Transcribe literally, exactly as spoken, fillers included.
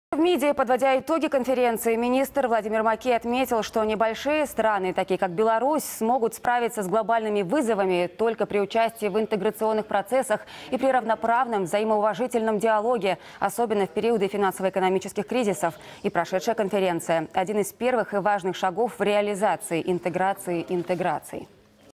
В МИДе, подводя итоги конференции, министр Владимир Макей отметил, что небольшие страны, такие как Беларусь, смогут справиться с глобальными вызовами только при участии в интеграционных процессах и при равноправном взаимоуважительном диалоге, особенно в периоды финансово-экономических кризисов. И прошедшая конференция – один из первых и важных шагов в реализации интеграции интеграций.